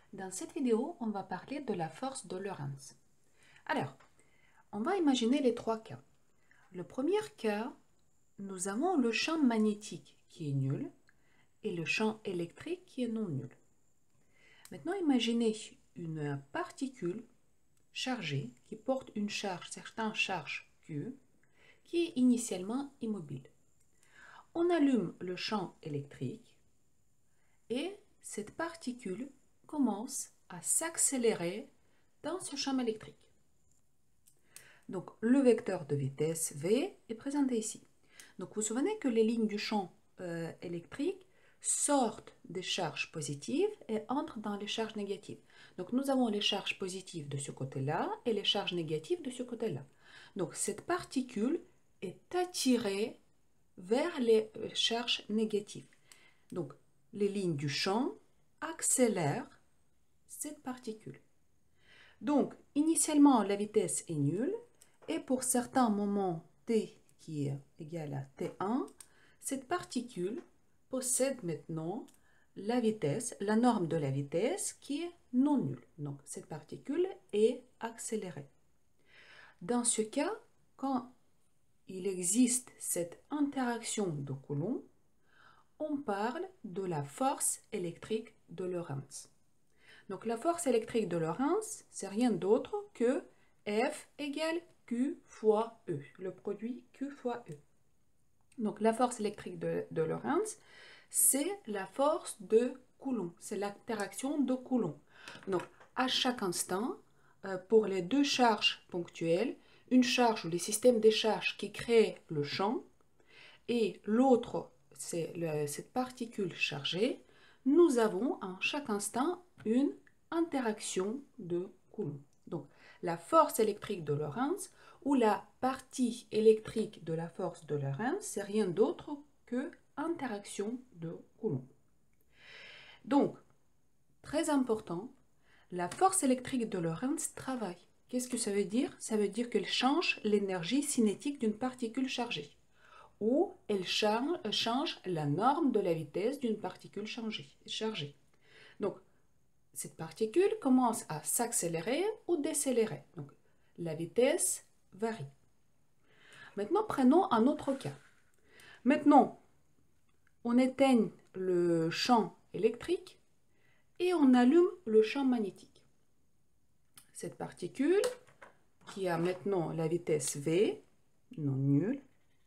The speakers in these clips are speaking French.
Dans cette vidéo, on va parler de la force de Lorentz. Alors, on va imaginer les trois cas. Le premier cas, nous avons le champ magnétique qui est nul et le champ électrique qui est non nul. Maintenant, imaginez une particule chargée qui porte une charge, certaine charge Q, qui est initialement immobile. On allume le champ électrique et cette particule commence à s'accélérer dans ce champ électrique. Donc, le vecteur de vitesse V est présenté ici. Donc, vous vous souvenez que les lignes du champ électrique sortent des charges positives et entrent dans les charges négatives. Donc, nous avons les charges positives de ce côté-là et les charges négatives de ce côté-là. Donc, cette particule est attirée vers les charges négatives. Donc, les lignes du champ accélèrent cette particule. Donc, initialement, la vitesse est nulle. Et pour certains moments t qui est égal à t1, cette particule possède maintenant la vitesse, la norme de la vitesse qui est non nulle. Donc, cette particule est accélérée. Dans ce cas, quand il existe cette interaction de Coulomb, on parle de la force électrique de Lorentz. Donc, la force électrique de Lorentz, c'est rien d'autre que F égale Q fois E, le produit Q fois E. Donc, la force électrique de Lorentz, c'est la force de Coulomb, c'est l'interaction de Coulomb. Donc, à chaque instant, pour les deux charges ponctuelles, une charge ou les systèmes des charges qui créent le champ, et l'autre, c'est cette particule chargée, nous avons à chaque instant une interaction de Coulomb. Donc, la force électrique de Lorentz ou la partie électrique de la force de Lorentz, c'est rien d'autre que interaction de Coulomb. Donc, très important, la force électrique de Lorentz travaille. Qu'est-ce que ça veut dire? Ça veut dire qu'elle change l'énergie cinétique d'une particule chargée, ou elle change la norme de la vitesse d'une particule chargée. Donc, cette particule commence à s'accélérer ou décélérer. Donc, la vitesse varie. Maintenant, prenons un autre cas. Maintenant, on éteigne le champ électrique et on allume le champ magnétique. Cette particule, qui a maintenant la vitesse V, non nulle,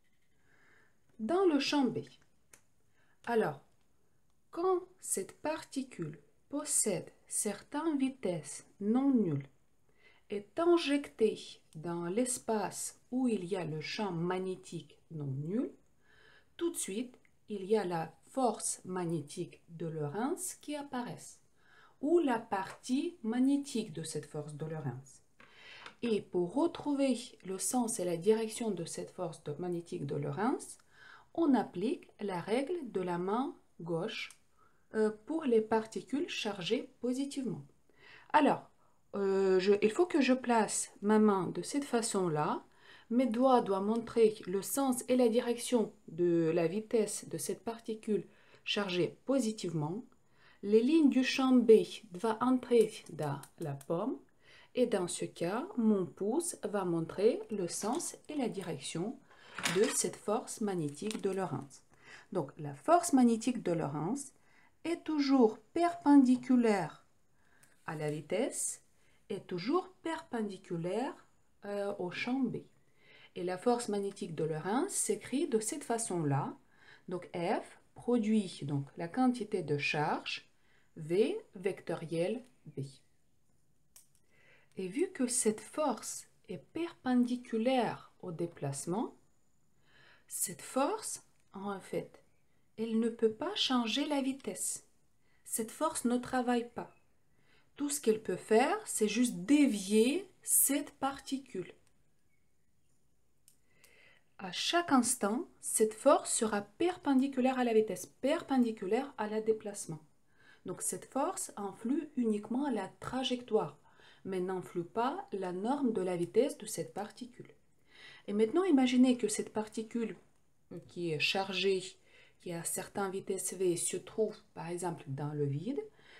dans le champ B. Alors, quand cette particule possède certaines vitesses non nulles, est injectée dans l'espace où il y a le champ magnétique non nul, tout de suite, il y a la force magnétique de Lorentz qui apparaît, ou la partie magnétique de cette force de Lorentz. Et pour retrouver le sens et la direction de cette force magnétique de Lorentz, on applique la règle de la main gauche pour les particules chargées positivement. Alors, il faut que je place ma main de cette façon-là. Mes doigts doivent montrer le sens et la direction de la vitesse de cette particule chargée positivement. Les lignes du champ B doivent entrer dans la paume. Et dans ce cas, mon pouce va montrer le sens et la direction de cette force magnétique de Lorentz. Donc, la force magnétique de Lorentz est toujours perpendiculaire à la vitesse, est toujours perpendiculaire au champ B. Et la force magnétique de Lorentz s'écrit de cette façon-là. Donc, F produit donc la quantité de charge V vectorielle B. Et vu que cette force est perpendiculaire au déplacement, cette force, en fait, elle ne peut pas changer la vitesse. Cette force ne travaille pas. Tout ce qu'elle peut faire, c'est juste dévier cette particule. À chaque instant, cette force sera perpendiculaire à la vitesse, perpendiculaire à la déplacement. Donc cette force influe uniquement la trajectoire, mais n'influe pas la norme de la vitesse de cette particule. Et maintenant, imaginez que cette particule qui est chargée, qui a certaines vitesses V, se trouve par exemple dans le vide.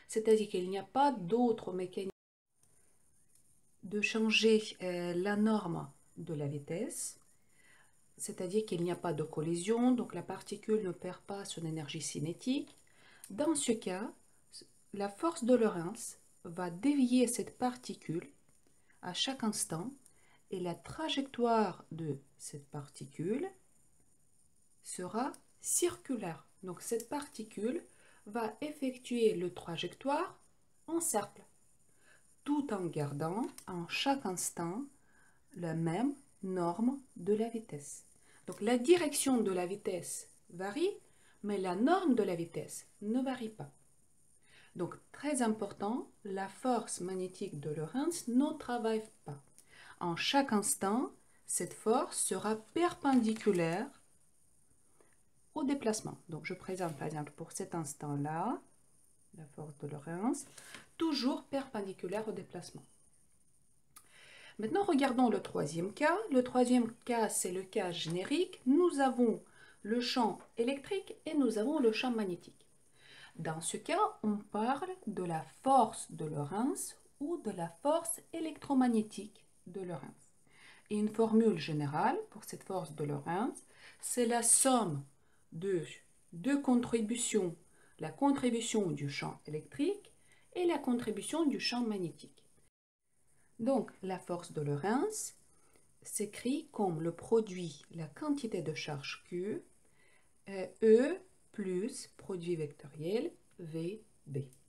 c'est-à-dire qu'il n'y a pas d'autre mécanisme de changer la norme de la vitesse, c'est-à-dire qu'il n'y a pas de collision, donc la particule ne perd pas son énergie cinétique. Dans ce cas, la force de Lorentz va dévier cette particule à chaque instant et la trajectoire de cette particule sera circulaire. Donc cette particule va effectuer le trajectoire en cercle, tout en gardant en chaque instant la même norme de la vitesse. Donc la direction de la vitesse varie, mais la norme de la vitesse ne varie pas. Donc très important, la force magnétique de Lorentz ne travaille pas. En chaque instant, cette force sera perpendiculaire au déplacement. Donc je présente par exemple pour cet instant-là, la force de Lorentz, toujours perpendiculaire au déplacement. Maintenant, regardons le troisième cas. Le troisième cas, c'est le cas générique. Nous avons le champ électrique et nous avons le champ magnétique. Dans ce cas, on parle de la force de Lorentz ou de la force électromagnétique de Lorentz. Et une formule générale pour cette force de Lorentz, c'est la somme de deux contributions, la contribution du champ électrique et la contribution du champ magnétique. Donc, la force de Lorentz s'écrit comme le produit, la quantité de charge Q, E plus produit vectoriel VB.